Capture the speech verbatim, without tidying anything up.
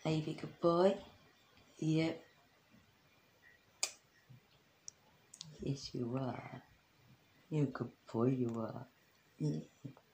Are you a good boy? Yep. Yes, you are. You're a good boy, you are. Yeah.